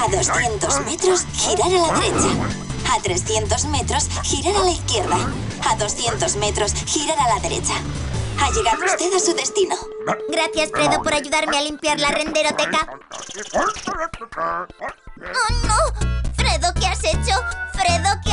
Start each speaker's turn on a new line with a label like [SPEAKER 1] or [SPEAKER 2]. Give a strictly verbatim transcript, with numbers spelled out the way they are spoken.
[SPEAKER 1] A doscientos metros, girar a la derecha. A trescientos metros, girar a la izquierda. A doscientos metros, girar a la derecha. Ha llegado usted a su destino.
[SPEAKER 2] Gracias, Fredo, por ayudarme a limpiar la renderoteca. ¡Oh, no! Fredo, ¿qué has hecho? Fredo,